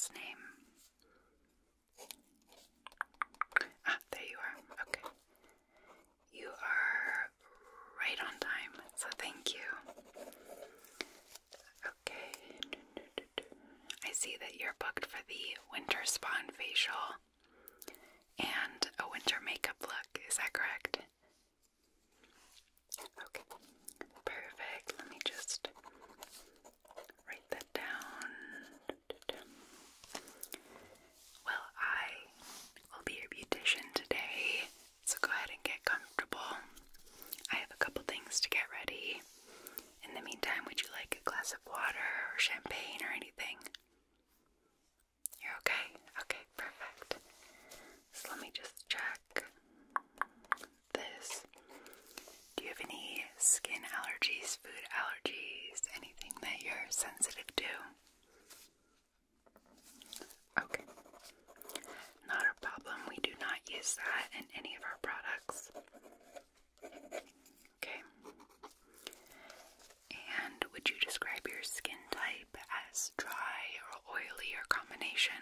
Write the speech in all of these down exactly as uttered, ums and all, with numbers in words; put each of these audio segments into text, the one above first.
last name? Ah, there you are. Okay. You are right on time, so thank you. Okay. I see that you're booked for the winter spa and facial and a winter makeup look. Is that correct? Okay. Perfect. Let me just write that down. Well, I will be your beautician today, so go ahead and get comfortable. I have a couple things to get ready. In the meantime, would you like a glass of water or champagne or anything? You're okay? Okay, perfect. So let me just check this. Do you have any skin allergies, food allergies, anything that you're sensitive to? Okay. Not a problem. We do not use that in any of our products. Okay. And would you describe your skin type as dry or oily or combination?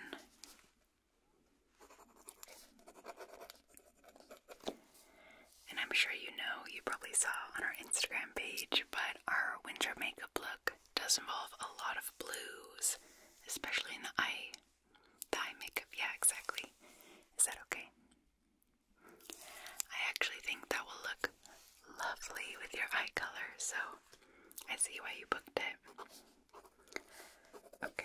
And I'm sure you know, you probably saw on our Instagram page, but our winter makeup look does involve a lot of blues, especially in the eye. The eye makeup, yeah, exactly. Is that okay? I actually think that will look lovely with your eye color, so I see why you booked it. Okay.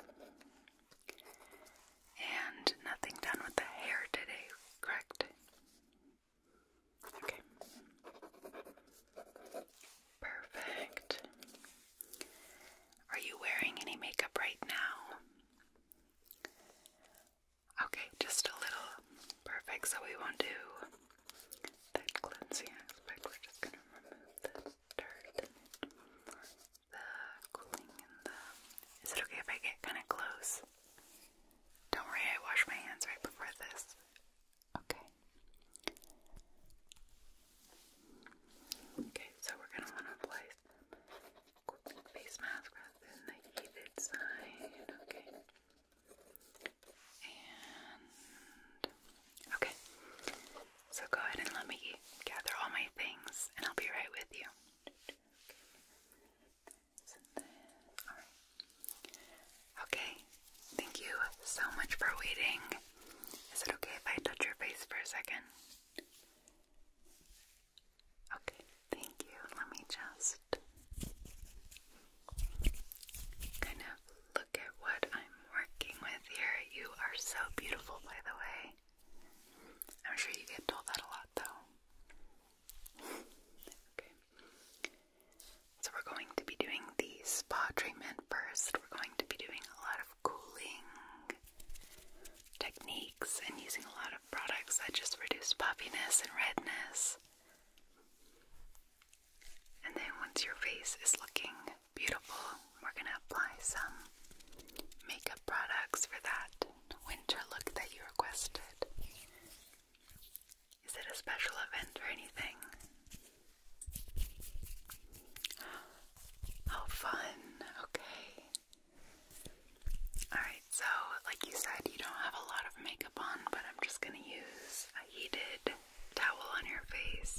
And nothing done with the hair today, correct? Okay. Perfect. Are you wearing any makeup right now? Okay, just a little. Perfect, so we won't do that cleansing aspect. We're just going to remove the dirt and the cooling and the... Is it okay if I get kind of close? Don't worry, I washed my hands right before this. Okay. Okay, so we're going to want to apply some face mask rather than the heated side. Okay. And okay. So go ahead and let me gather all my things and I'll be right with you. Alright. Okay. Thank you so much for waiting. Is it okay if I touch your face for a second? Okay, thank you. Let me just kind of look at what I'm working with here. You are so beautiful, by the way. I'm sure you get told that a lot, though. Okay. So we're going to be doing the spa treatment first. We're going to be doing a lot of cooling techniques and using a lot of products that just reduce puffiness and redness. And then once your face is looking beautiful, we're going to apply some makeup products for that winter look that you requested. Is it a special event or anything? Oh, fun. Okay. Alright, so like you said, you don't have a lot of makeup on, but I'm just going to use a heated towel on your face.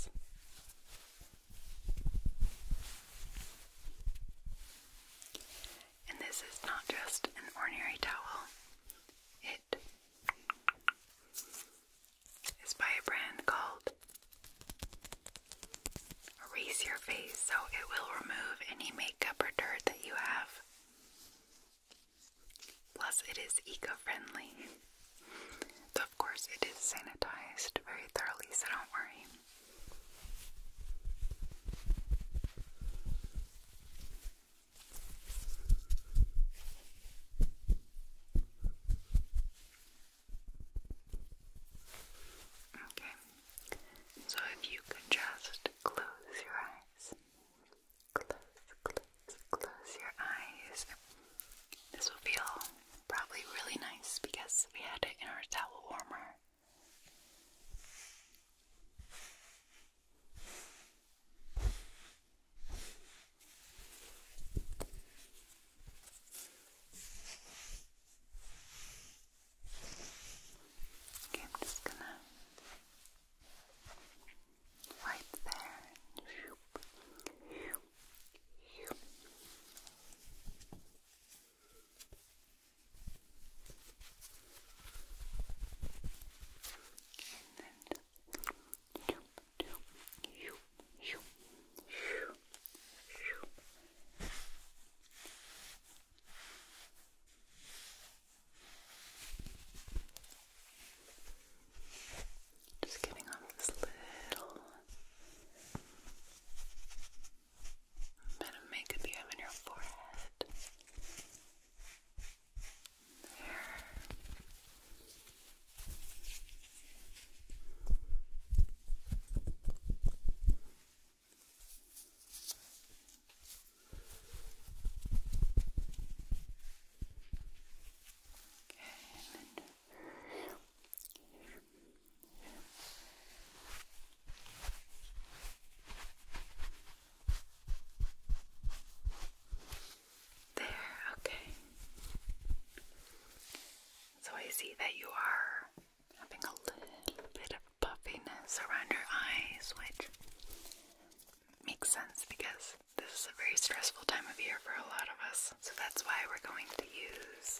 see that you are having a little bit of puffiness around your eyes, which makes sense because this is a very stressful time of year for a lot of us. So that's why we're going to use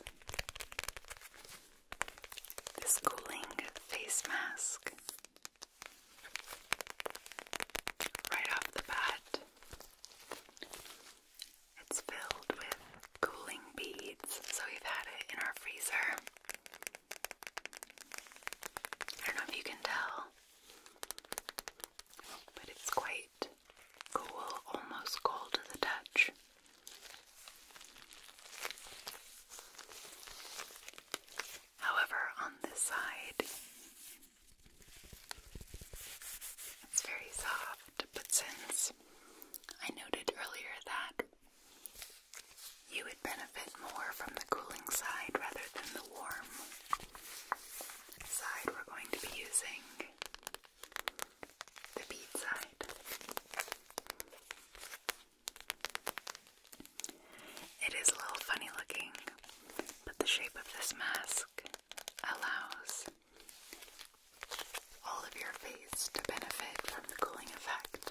this cooling face mask right off the bat. It's filled with cooling beads, so we've had it in our freezer. I don't know if you can tell, but it's quite cool, almost cold to the touch. However, on this side, it's very soft, but since I noted earlier that you would benefit more from the cooling side rather than the warm side, we're going to be using the bead side. It is a little funny looking, but the shape of this mask allows all of your face to benefit from the cooling effect.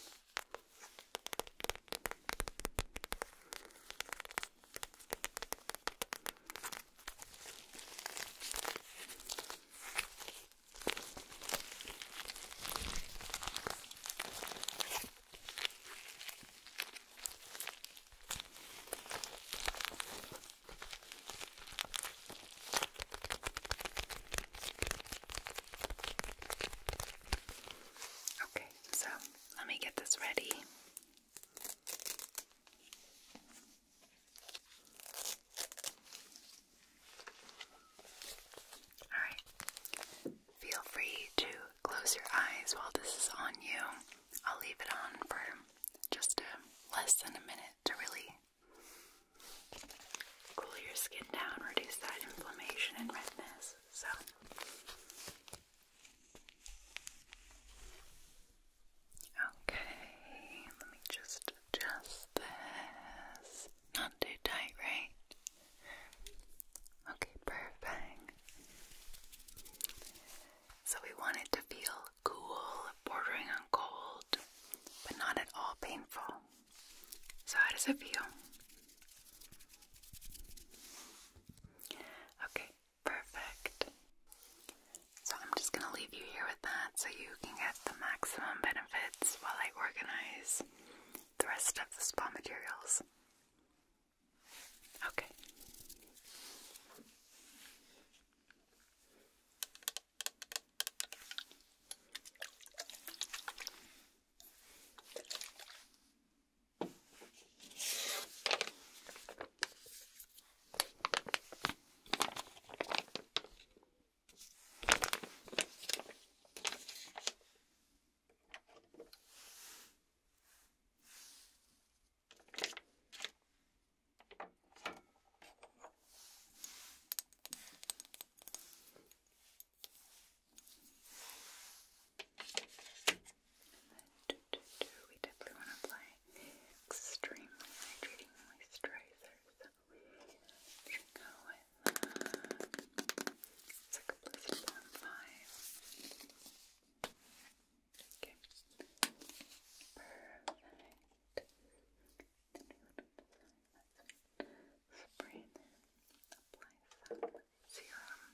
Okay, so let me get this ready. Alright, feel free to close your eyes while this is on you. I'll leave it on for just a, less than a minute to really cool your skin down, reduce that inflammation and redness. So okay, let me just adjust this. Not too tight, right? Okay, perfect. So we want it to feel cool, bordering on cold, but not at all painful. So how does it feel? Okay, perfect. So I'm just going to leave you here with that so you can get the maximum benefits while I organize the rest of the spa materials. Okay. We definitely want to apply extremely hydrating moisturizer, so we should go with uh, Cicaplast one five. Okay, perfect. Spray it in, apply some serum.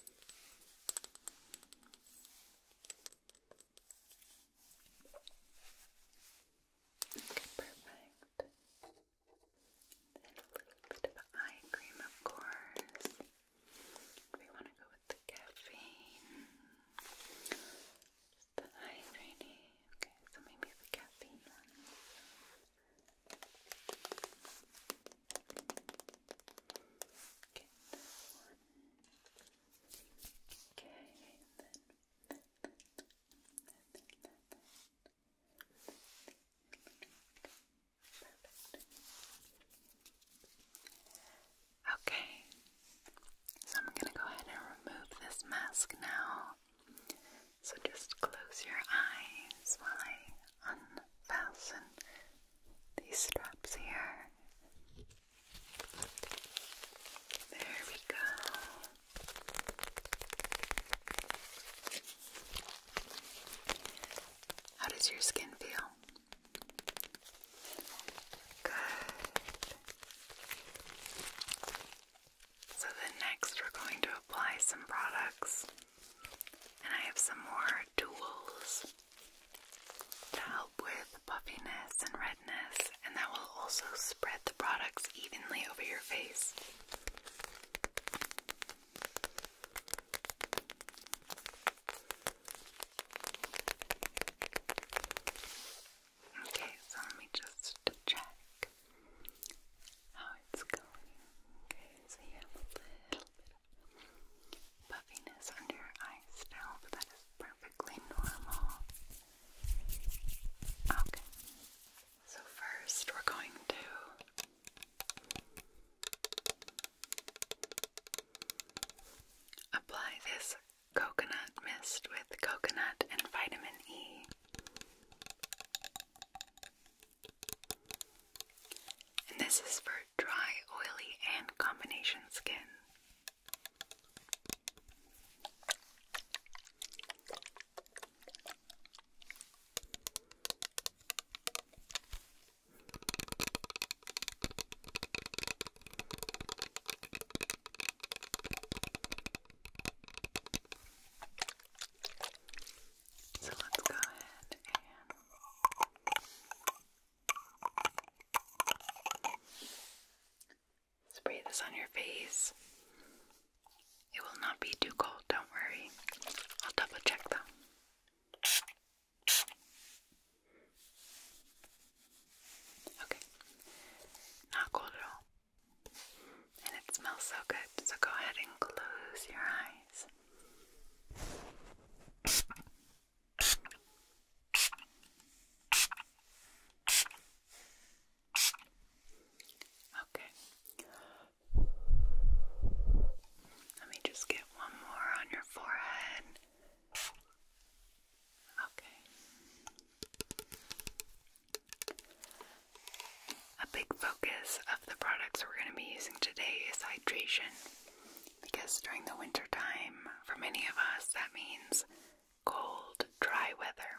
Okay, perfect. Then a little bit of eye cream, of course. We want to go with the caffeine. Just the hydrating. Okay, so maybe the caffeine one. Okay, this one. Okay, then okay, so I'm going to go ahead and remove this mask now. So just close your eyes while I unfasten these straps here. There we go. some products, and I have some more tools to help with puffiness and redness, and that will also spread the products evenly over your face. Okay, so let me just check how it's going. Okay, so you have a little bit of puffiness under your eye still, but that is perfectly normal. Okay, so first we're going to apply this coconut mist with coconut and vitamin E. And this is for dry, oily, and combination skin. So let's go ahead and spray this on your face. It will not be too cold, don't worry. I'll double check though. Okay, not cold at all. And it smells so good, so go ahead and close your eyes. Okay. Let me just get one more on your forehead. Okay. A big focus of the products we're going to be using today is hydration, because during the winter time, for many of us, that means cold, dry weather.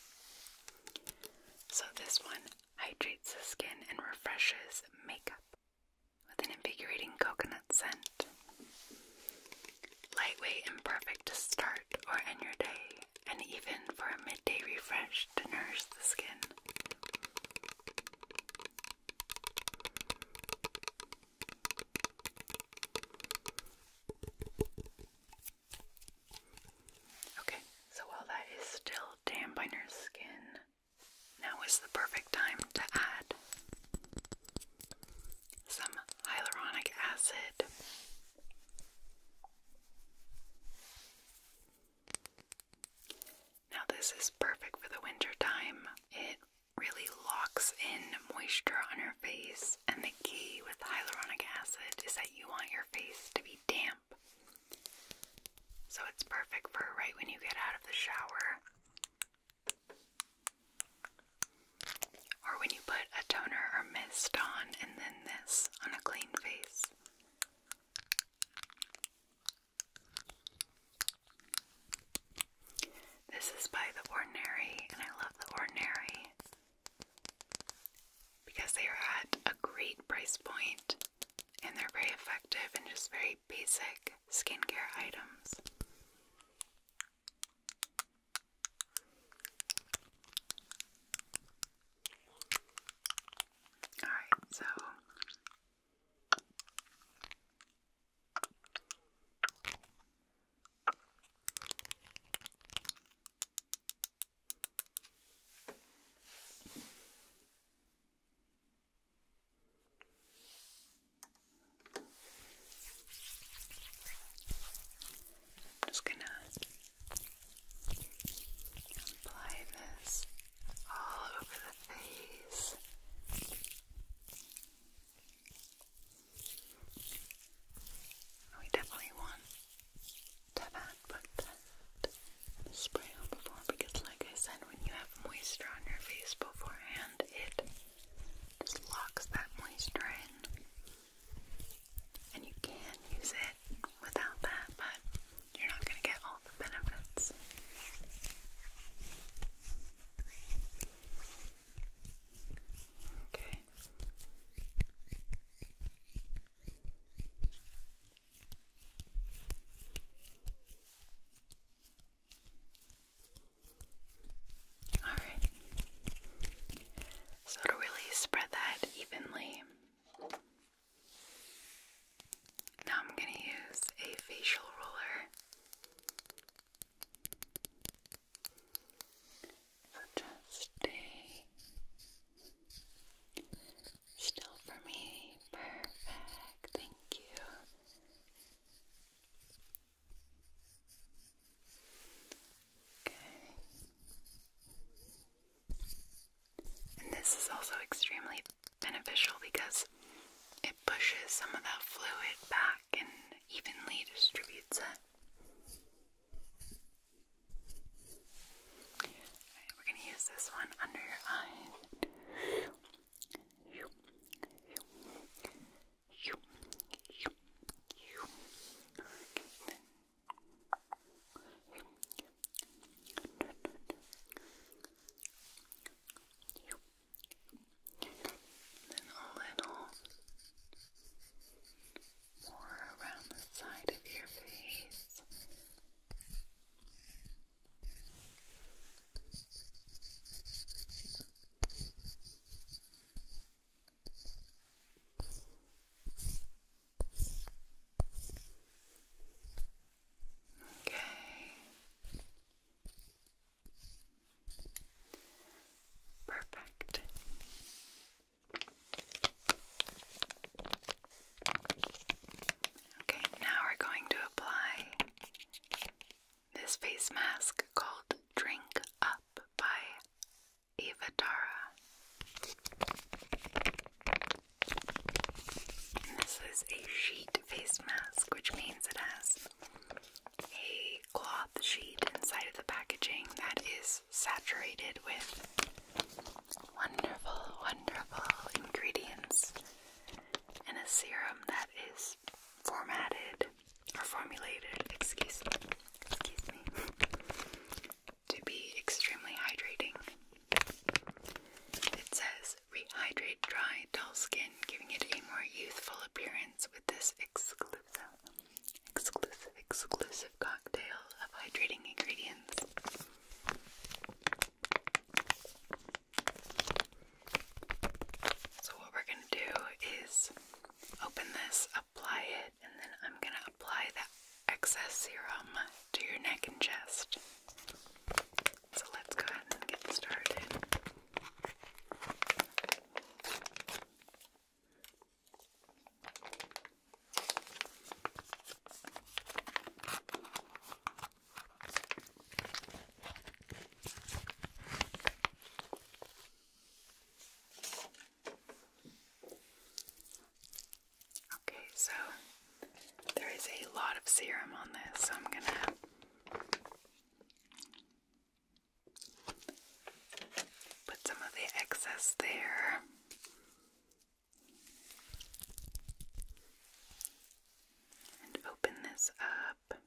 So this one hydrates the skin and refreshes makeup with an invigorating coconut scent. Lightweight and perfect to start or end your day, and even for a midday refresh to nourish the skin. Okay, so while that is still damp on your skin, now is the perfect time to add some hyaluronic acid. Now this is perfect for the winter time. It really locks in moisture on your face, and the key with hyaluronic acid is that you want your face to be damp. So it's perfect for right when you get out of the shower, or when you put a toner or mist on and then this on a clean face. This is by The Ordinary, and I love The Ordinary because they are at a great price point and they're very effective and just very basic skincare items. Alright, so this face mask called Drink Up by Eva Tara. And this is a sheet face mask, which means it has a cloth sheet inside of the packaging that is saturated with wonderful, wonderful ingredients and a serum that is formatted or formulated, excuse me, excuse me, to be extremely hydrating. It says, rehydrate dry, dull skin, giving it a more youthful appearance with this exclusive, exclusive, exclusive cocktail of hydrating ingredients. So what we're going to do is open this, apply it, and then I'm going to apply that excess serum to your neck and chest. So let's go ahead and get started. Okay, so there is a lot of serum on this, so I'm gonna put some of the excess there. And open this up.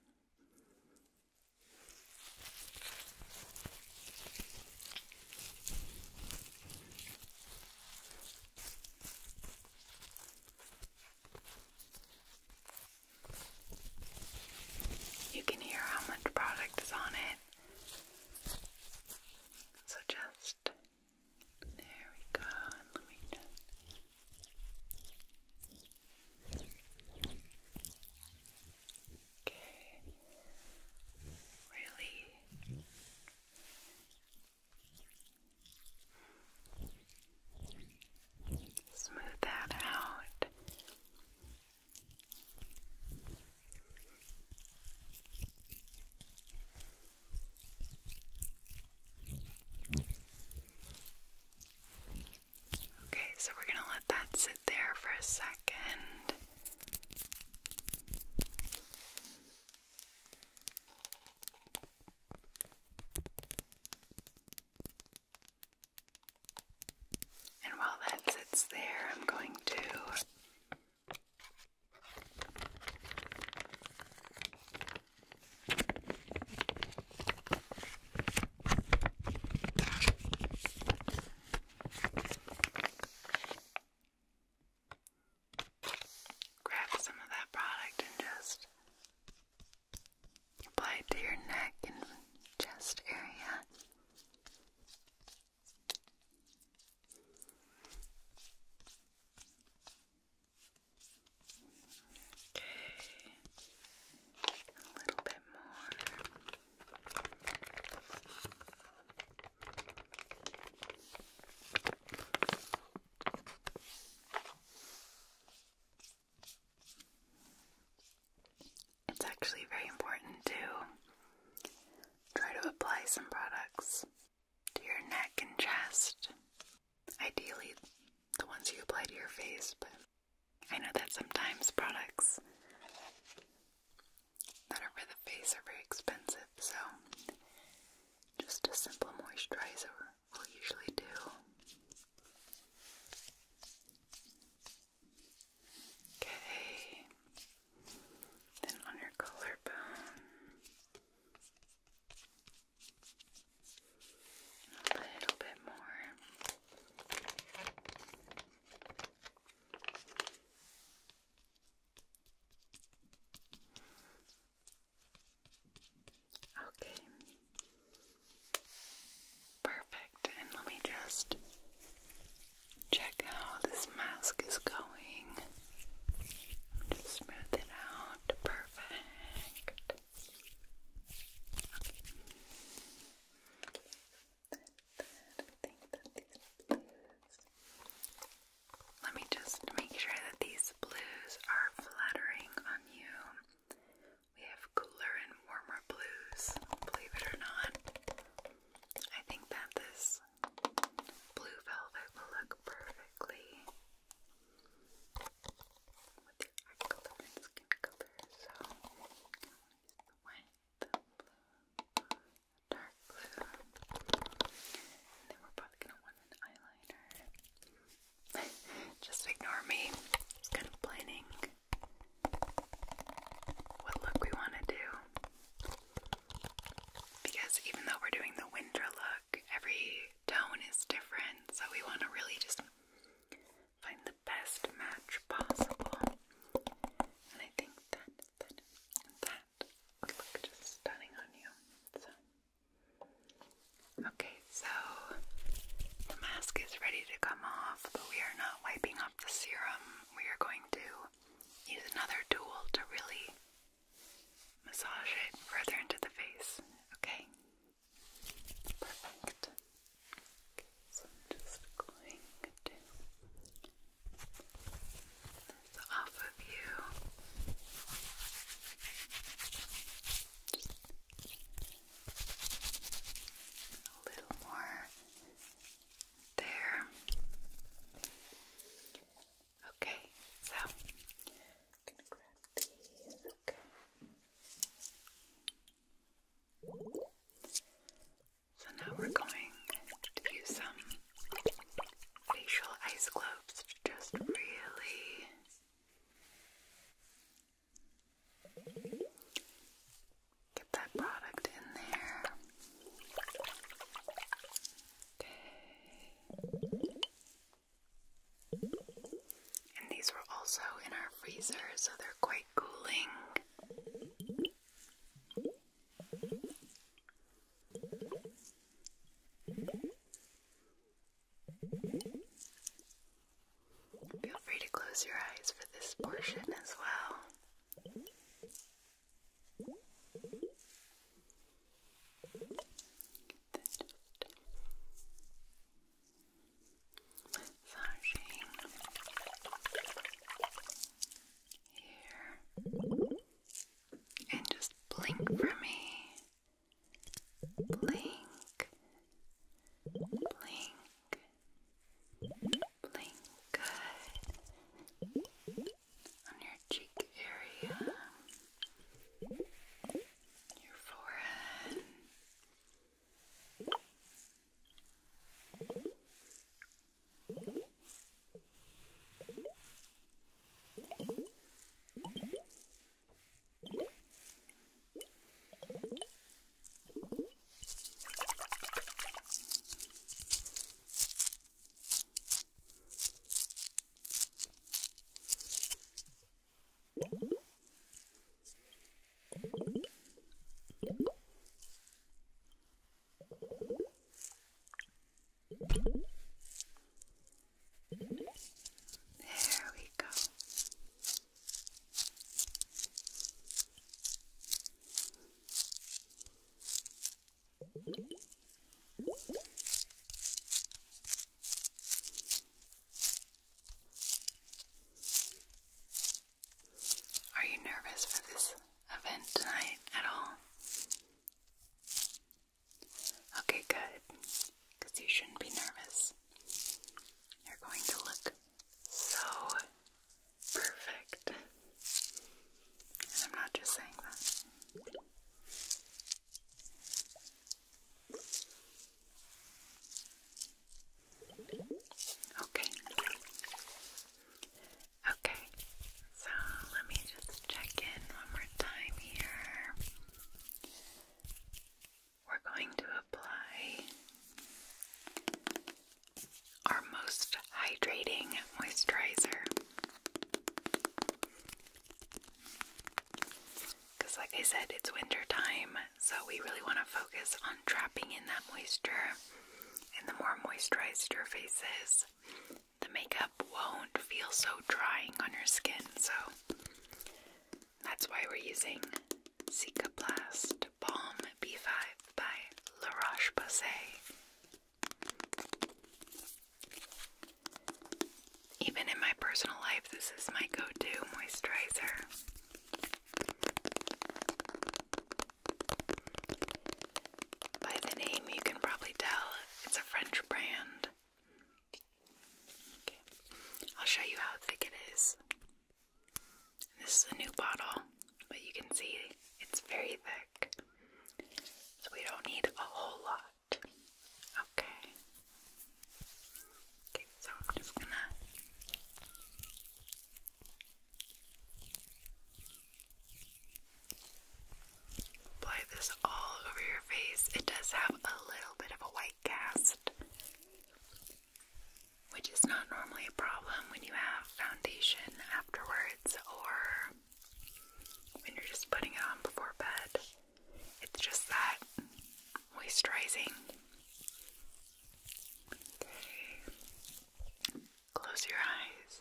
You can hear how much product is on it. So just, there we go, and let me okay, really smooth that out. Okay, so we're gonna let that sit there for a second. And while that sits there, I'm going to grab some of that product and just apply it to your neck and chest area. Okay, a little bit more. It's actually very important to try to apply some products to your neck and chest. Ideally, the ones you apply to your face, but I know that sometimes products that are for the face are very expensive, so just a simple moisturizer will usually do. Okay, then on your collarbone, a little bit more. me. Just kind of planning what look we want to do. Because even though we're doing the winter look, every tone is different, so we want to really just find the best match possible. And I think that that that would look just stunning on you. So okay, so the mask is ready to come off, but we are not wiping off the serum. We are going to use another tool to really massage it further into the face. Okay? Perfect. Okay, so I'm just going to this off of you. Just a little more there. Okay, so I'm gonna grab these. Okay. So now we're going to use some facial ice globes to just really get that product in there. Okay. And these were also in our freezer, so they're quite cooling. Feel free to close your eyes for this portion as well. Massaging here. And just blink for me. Blink. Blink. Blink. Good. On your cheek area. Your forehead. There we go. Are you nervous for this event tonight at all? Okay, good. Because you shouldn't be nervous. You're going to look so perfect. And I'm not just saying that. Okay. Okay. So let me just check in one more time here. We're going to apply our most hydrating moisturizer. Because like I said, it's winter time, so we really want to focus on trapping in that moisture. And the more moisturized your face is, the makeup won't feel so drying on your skin. So that's why we're using Cicaplast Balm B five by La Roche-Posay. Even in my personal life, this is my go-to moisturizer. By the name, you can probably tell it's a French brand. Okay, I'll show you how thick it is. This is a new bottle, but you can see it's very thick. So we don't need a whole lot. this all over your face. It does have a little bit of a white cast, which is not normally a problem when you have foundation afterwards or when you're just putting it on before bed. It's just that moisturizing. Okay. Close your eyes.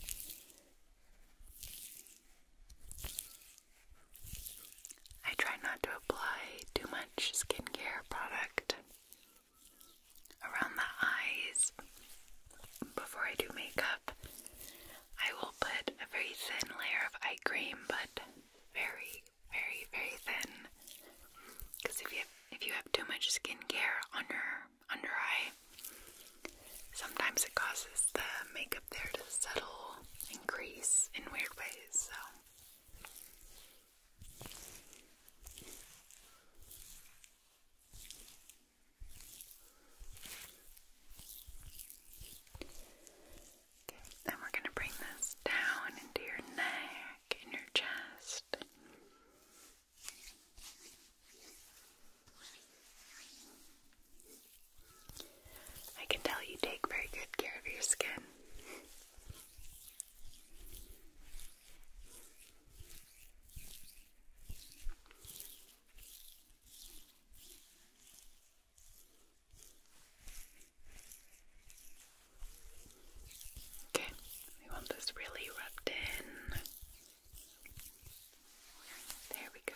I try not to apply too much skincare product around the eyes before I do makeup. I will put a very thin layer of eye cream, but very, very, very thin. Because if you have, if you have too much skincare on your under eye, sometimes it causes the makeup there to settle and crease in weird ways. So. Okay, then we're going to bring this down into your neck and your chest. I can tell you take very good care of your skin. Okay, we want this really rubbed in. There we go.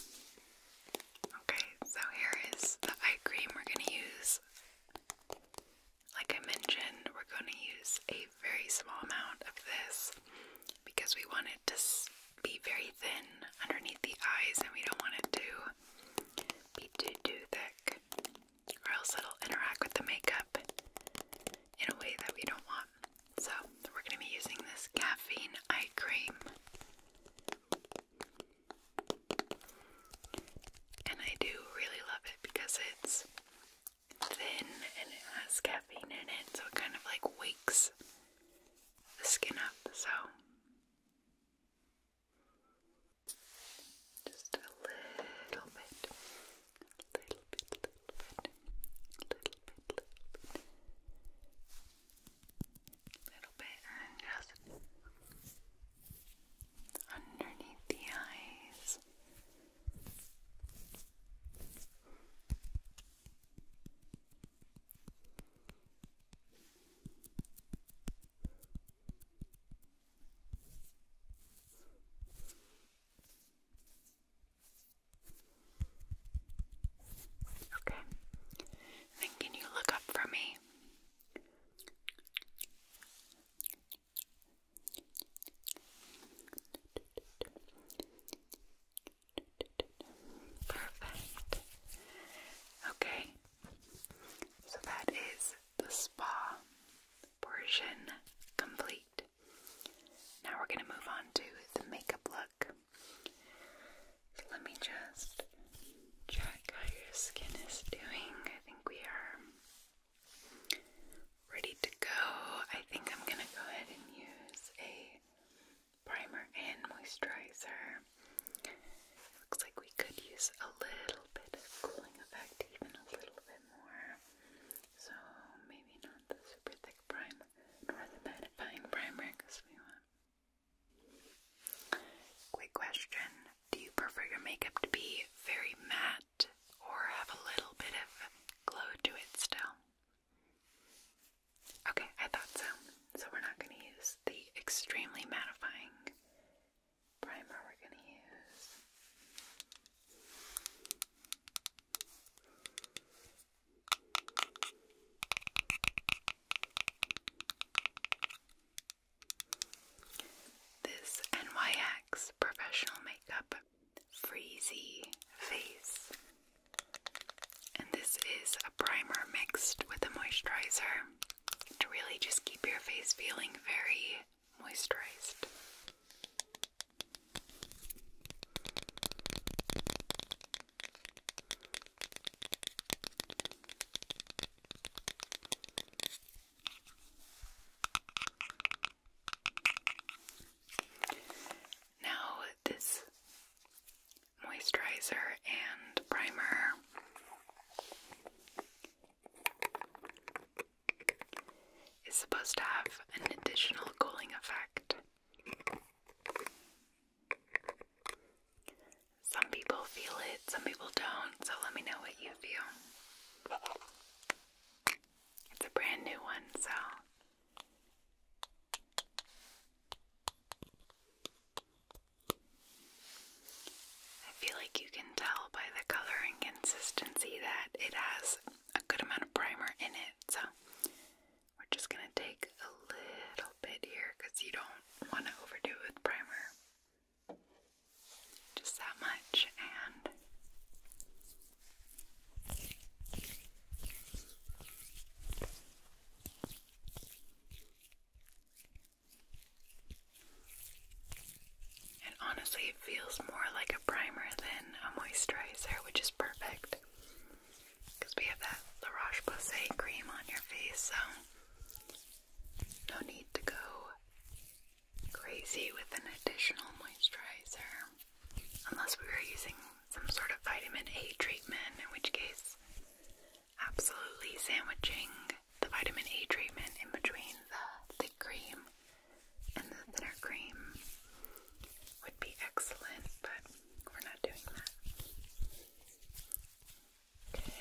Okay, so here is the eye cream we're going to use. Like I mentioned, we're going to use a very small amount of this because we want it to be very thin underneath the eyes and we don't want it to be too, too thick, or else it'll interact with the makeup in a way that we don't want. So we're going to be using this caffeine eye cream. And I do really love it because it's thin and it has caffeine in it, so it kind of like wakes the skin up. So just a little bit, little bit, little bit, little bit, little bit, and just underneath the eyes. Okay, then can you look up for me? Perfect. Okay, so that is the spa portion complete. Now we're going to move on to the makeup look. So let me just check how your skin is doing. I think we are ready to go. I think I'm going to go ahead and use a primer and moisturizer. Looks like we could use a little bit of cooling effect, even a little bit more. So maybe not the super thick primer, nor the mattifying primer, because we want. Quick question: do you prefer your makeup to be very matte or have a little bit of glow to it still? Okay, I thought so. So we're not going to use the extremely mattifying primer. We're going to use this N Y X Professional Makeup Freezy Face. And this is a primer mixed with a moisturizer to really just keep your face feeling very moisturized. Now this moisturizer and some people don't, so let me know what you feel. It's a brand new one, so I feel like you can tell by the color and consistency that it has a good amount of primer in it, so we're just going to take a little bit here because you don't want to overdo it with primer. Just that much, and and honestly it feels more like a primer than a moisturizer, which is perfect because we have that La Roche-Posay cream on your face, so no need to go crazy with an additional moisturizer unless we were using some sort of vitamin A treatment, in which case absolutely sandwiching the vitamin A treatment in between the thick cream and the thinner cream would be excellent, but we're not doing that. Okay.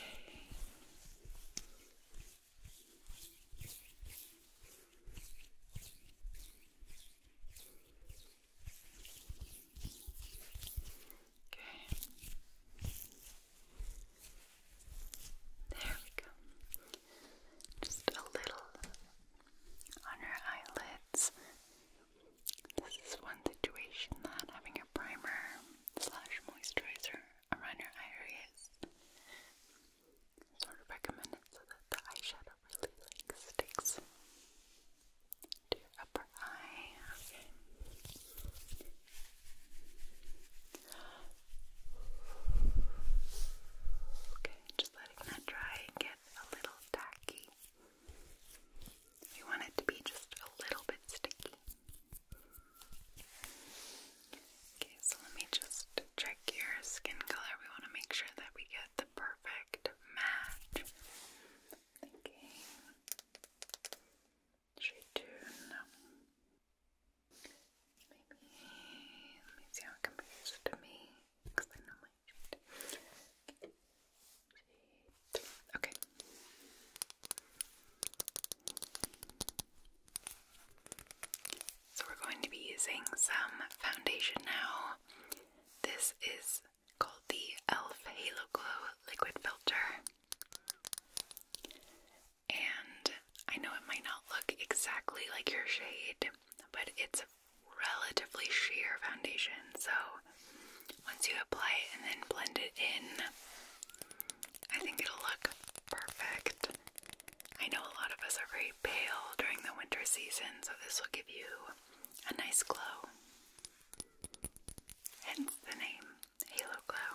Okay. There we go. Just a little on your eyelids. This is one situation that having a primer slash moisturizer around your eye areas sort of recommended so that the eyeshadow really like sticks to your upper eye. Okay. Okay, just letting that dry and get a little tacky. We want it to be just a little bit sticky. Okay, so let me just check your skin color. We want to make sure that we get the perfect match. Thinking shade two, no. Maybe, let me see how it compares to me, because I know my shade. Shade, okay. So we're going to be using some foundation now. This is called the e l f Halo Glow Liquid Filter. And I know it might not look exactly like your shade, but it's a relatively sheer foundation. So once you apply it and then blend it in, I think it'll look perfect. I know a lot of us are very pale during the winter season, so this will give you a nice glow. Hence the name, Halo Glow.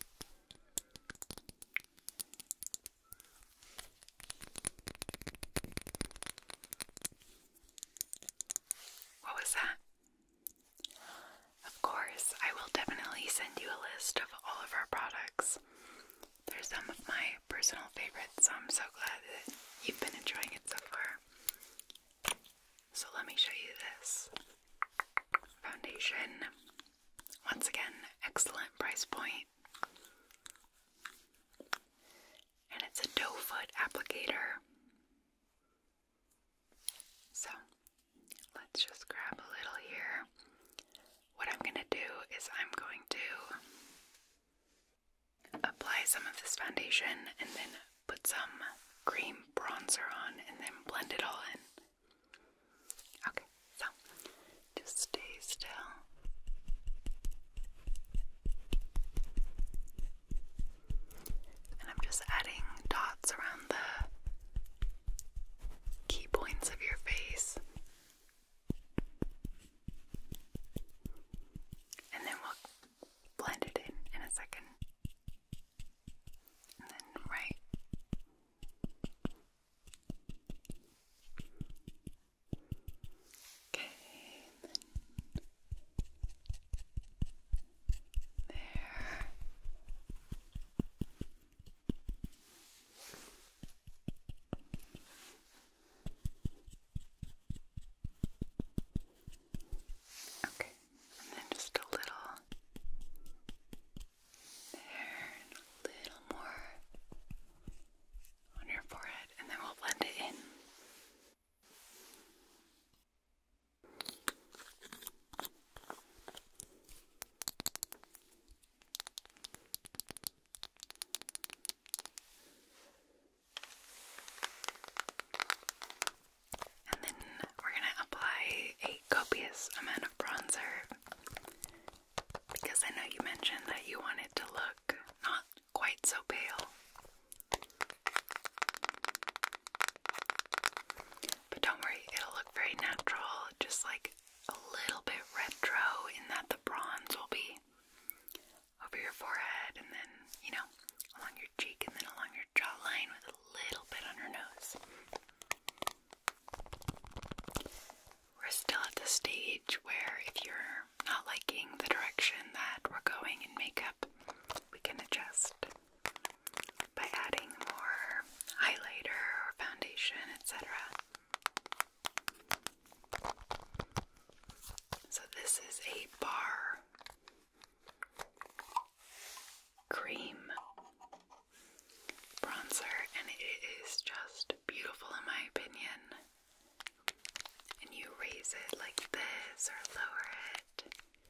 What was that? Of course, I will definitely send you a list of all of our products. They're some of my personal favorites, so I'm so glad that you've been enjoying it so far. So let me show you this foundation. Once again, excellent price point. And it's a doe foot applicator. So let's just grab a little here. What I'm going to do is I'm going to apply some of this foundation and then put some cream bronzer on and then blend it all in. Okay, so just stay still. And I'm just adding dots around the key points of your face. And then we'll blend it in in a second. And then right. Okay, then It's so pale. But don't worry, it'll look very natural, just like a little bit retro in that the bronze will be over your forehead and then, you know, along your cheek and then along your jawline with a little bit on your nose. We're still at the stage where if you're not liking the direction that we're going in makeup, we can adjust by adding more highlighter or foundation, et cetera. So this is a bar cream bronzer, and it is just beautiful in my opinion. And you raise it like this or lower it,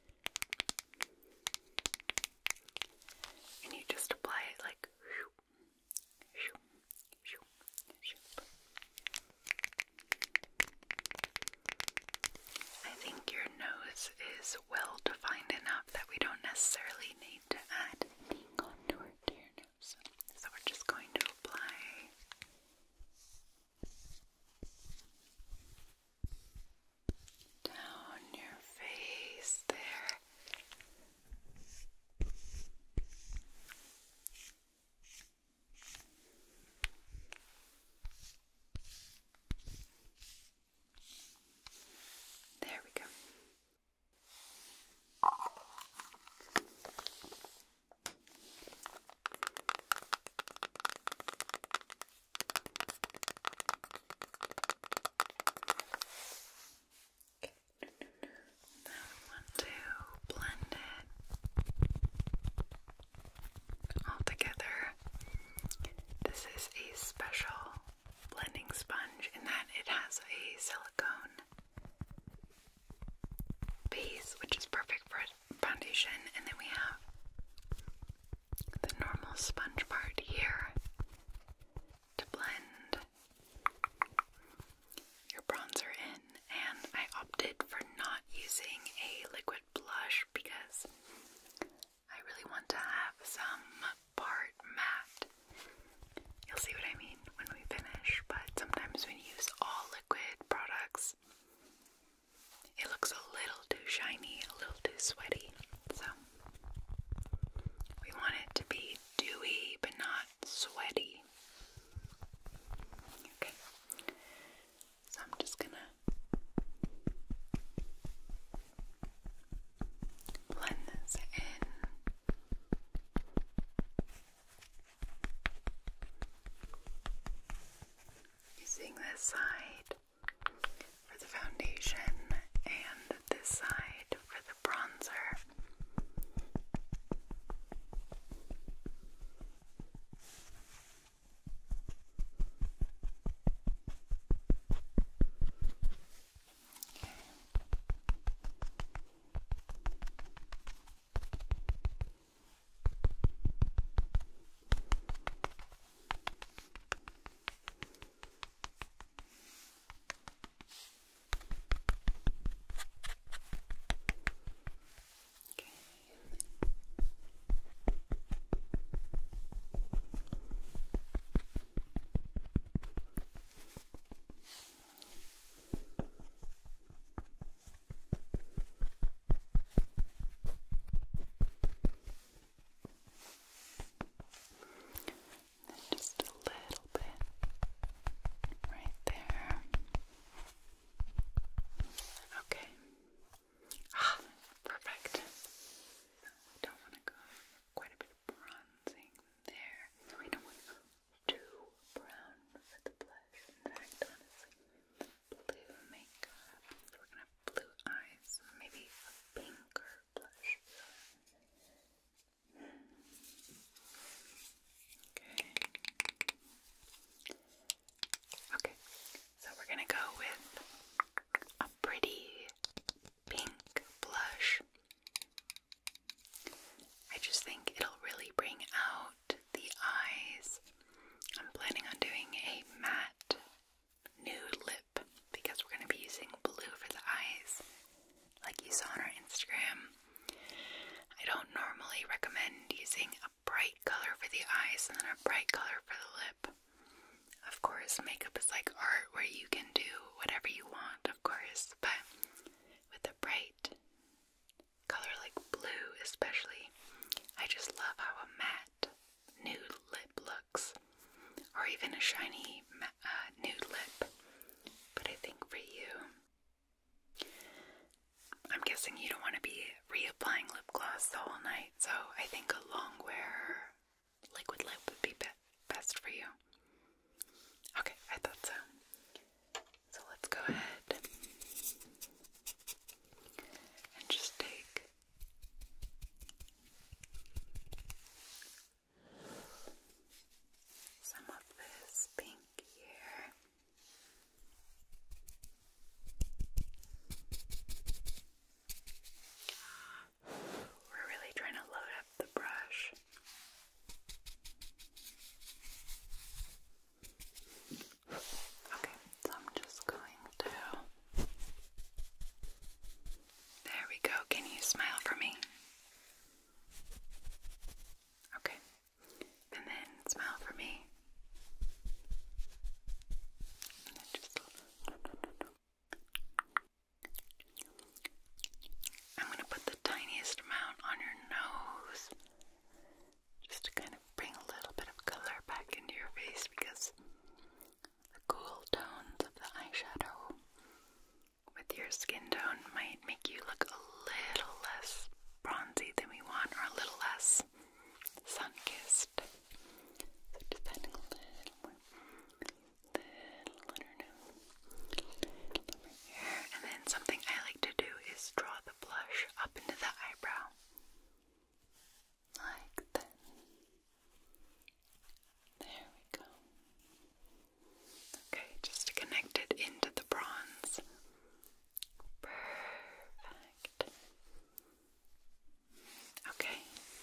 and you just apply it like shoop, shoop, shoop, shoop. I think your nose is well defined enough that we don't necessarily need to add any contour to your nose. So we're just going to apply down your face there. There we go. Now we want to blend it all together. This is a special blending sponge in that it has a silicone base, which is perfect for foundation, and then we have the normal sponge part here to blend your bronzer in. And I opted for not using a liquid blush because I really want to have some part matte. You'll see what I mean when we finish, but sometimes when you use all liquid products, it looks a little too shiny, a little too sweaty. So we want it to be dewy but not sweaty. Okay. So I'm just gonna blend this in. Using this side for the foundation and this side for the bronzer. the eyes and then a bright color for the lip. Of course, makeup is like art where you can do whatever you want, of course, but with a bright color like blue especially, I just love how a matte nude lip looks, or even a shiny uh, nude lip. But I think for you, I'm guessing you don't want to be reapplying lip gloss the whole night, so I think a long wear liquid lip would be, be best for you. Okay, I thought so. So let's go ahead and just take some of this pink here. We're really trying to load up the brush. Okay, so I'm just going to. There we go. Can you smile for me? Okay. And then smile for me. And then just. I'm going to put the tiniest amount on your nose, just to kind of bring a little bit of color back into your face, because the cool tones of the eyeshadow with your skin tone might make you look a little less bronzy than we want, or a little less sun-kissed. So just add a little more, little on her nose, over here. And then something I like to do is draw the blush up into the eyebrow, like that. There we go. Okay, just to connect it into the bronze. Perfect. Okay.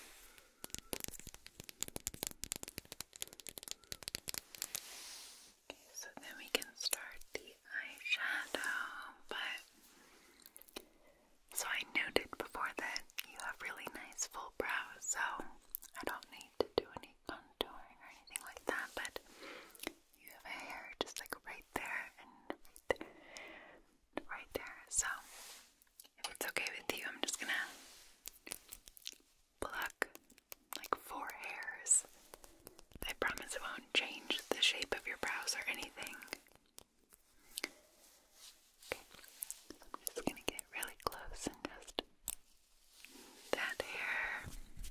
Okay, so then we can start the eyeshadow, but so I noted before that you have really nice full brows, so I don't need to do any contouring or anything like that, but you have hair just like right there and right there, right there. So if it's okay with you, I'm just gonna pluck like four hairs. I promise it won't change the shape of your brows or anything. Okay, so I'm just gonna get really close and just that hair,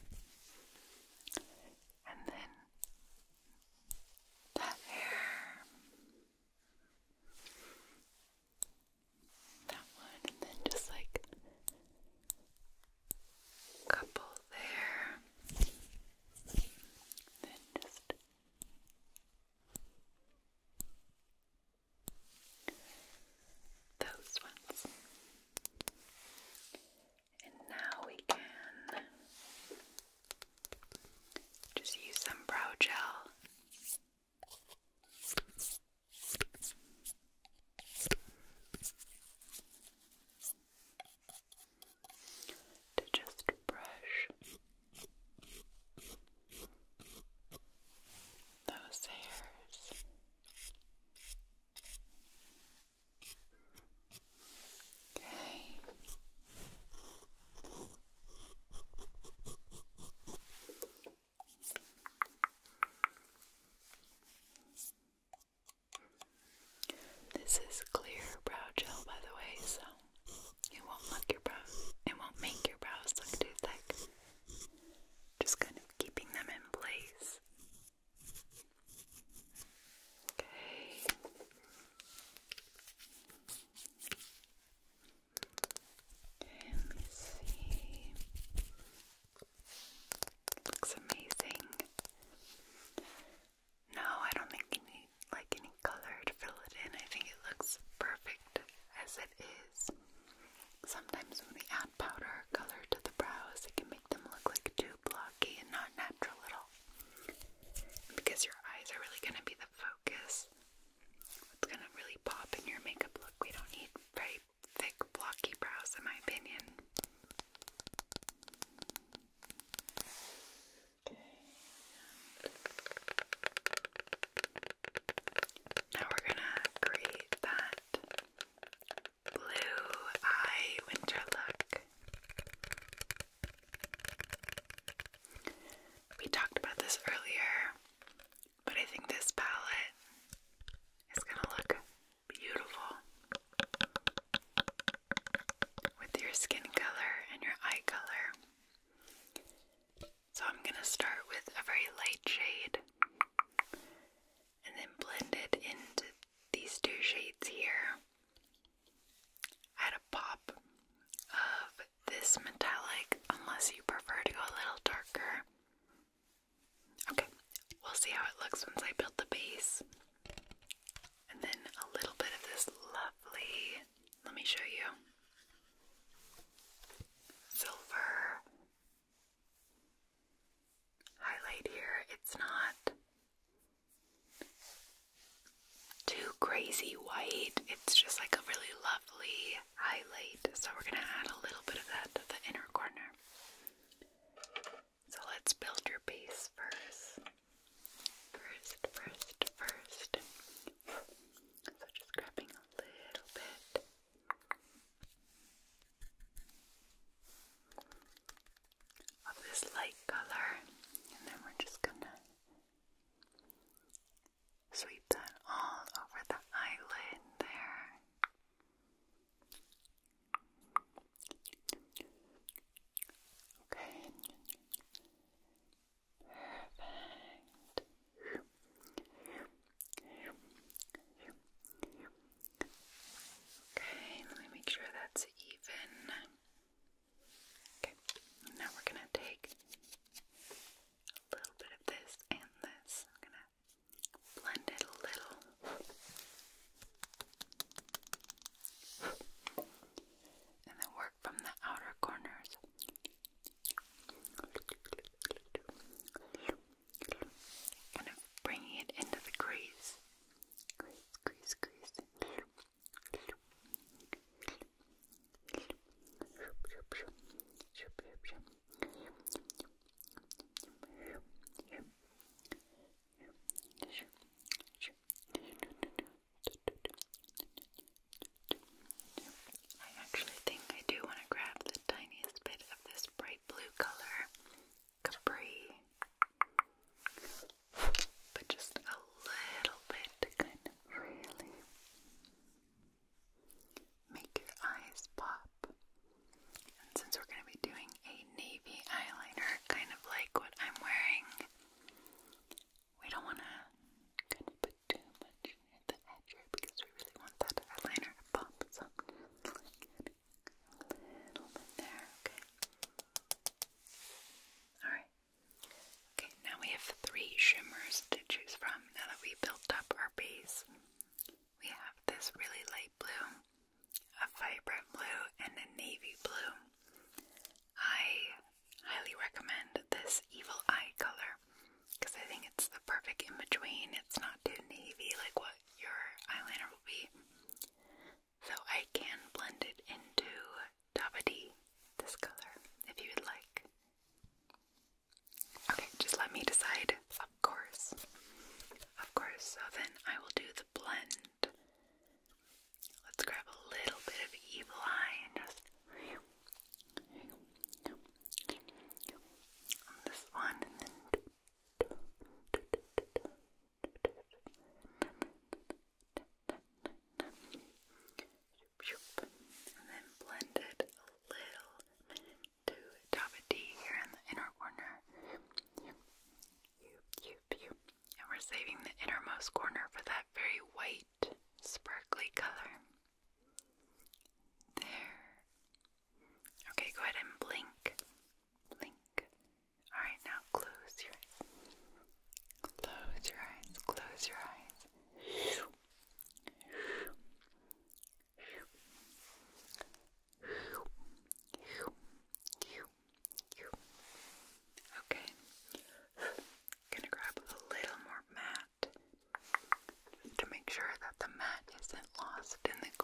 and then that hair, that one, and then just like a couple there, then just those ones. And now we can just use some brow gel to just brush those hairs. Okay. see how it looks once I build the base. And then a little bit of this lovely, let me show you, silver highlight here. It's not too crazy white, it's just like a really lovely highlight. So we're gonna add a little bit of that to the inner corner. So let's build your base first. First, first, first. So just grabbing a little bit of this light color, and then we're just gonna sweep that all over the eyelid there. Okay. Perfect. Okay, let me make sure that's even. Okay, now we're gonna take a little bit of this and this. I'm gonna blend it a little. And then work from the outer corners. Kind of bringing it into the crease. Crease, crease, crease. I actually think I do want to grab the tiniest bit of this bright blue color, Capri, but just a little bit to kind of really make your eyes pop. And since we're going to be doing a navy eyeliner, kind of like what I'm wearing, we don't want to kind of put too much at the edge here because we really want that eyeliner to pop. So a little bit there, okay. Alright. Okay, now we have three shimmers to choose from. Now that we built up our base, we have this really light blue, a vibrant blue, and a navy blue. I highly recommend this Evil Eye color because I think it's the perfect in between. It's not too navy like what your eyeliner will be. So I can blend it into Dabadi, this color, if you would like. Okay, just let me decide, of course. Of course, so then I will do the blend. Let's grab a little bit of Evil Eye and just on this one, and then and then blend it a little to Dabadi here in the inner corner. And we're saving the innermost corner for that very white, sparkly color. There. Okay, go ahead and blink. Blink. Alright, now close your eyes. Close your eyes. Close your eyes. Okay. Gonna grab a little more matte to make sure that the matte isn't lost in the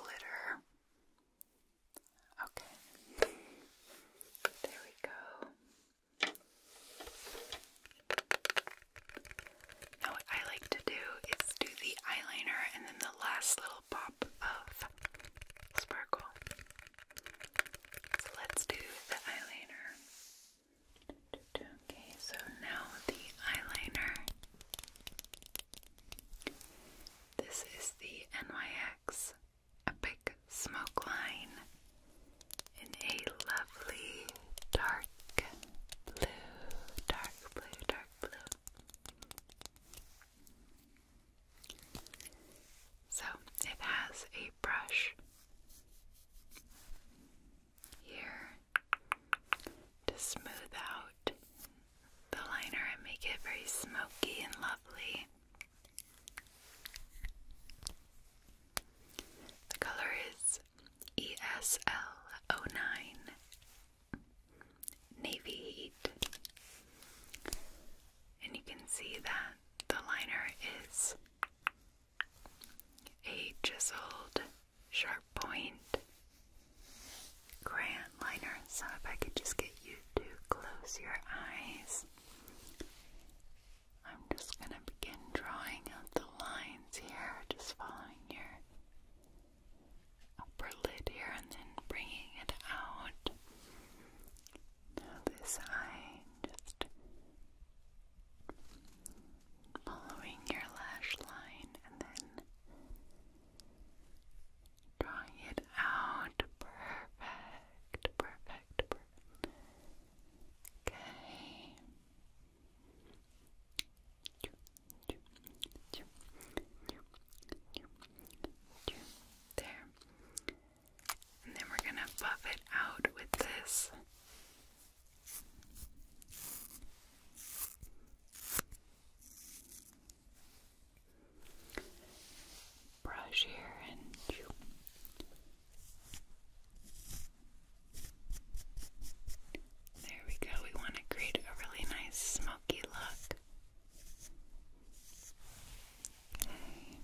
liner is a chiseled sharp point crayon liner. So if I could just get you to close your eyes, I'm just going to begin drawing out the lines here, just following your upper lid here and then bringing it out. Now this eye, just following your lash line and then drawing it out. Perfect, perfect, perfect. Okay. There. And then we're gonna buff it out with this brush here and there we go. We want to create a really nice smoky look. Okay.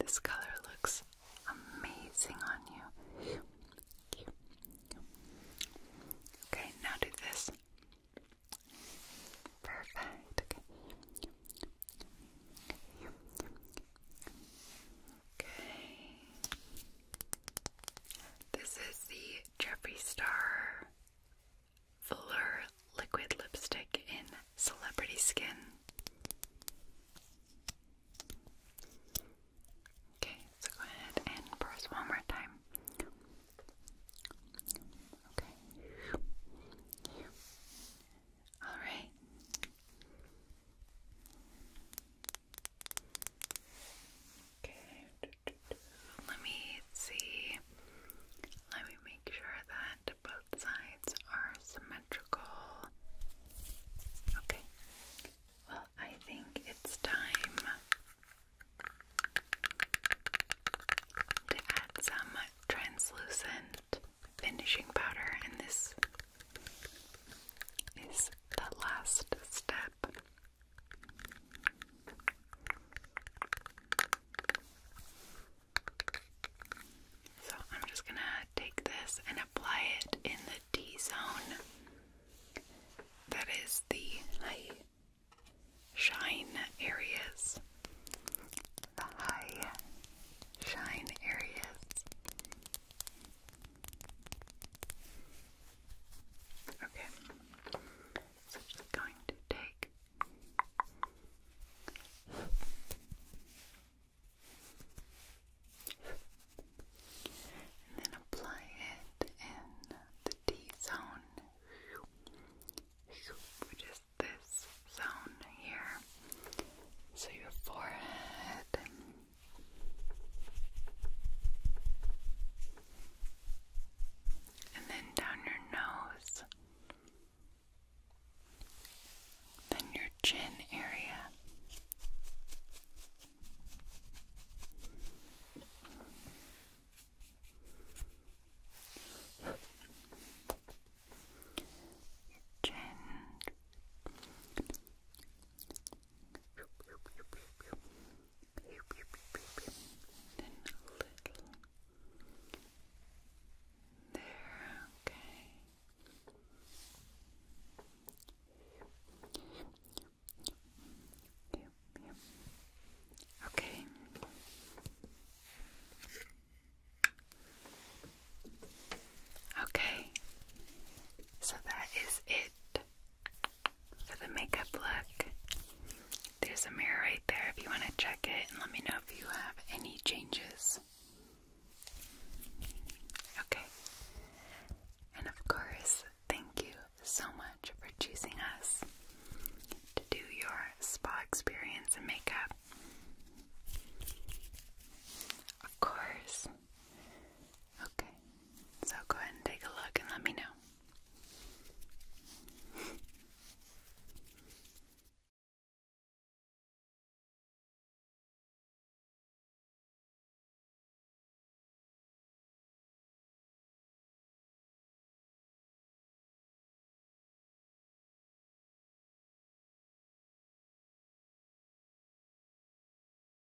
This color looks amazing on you.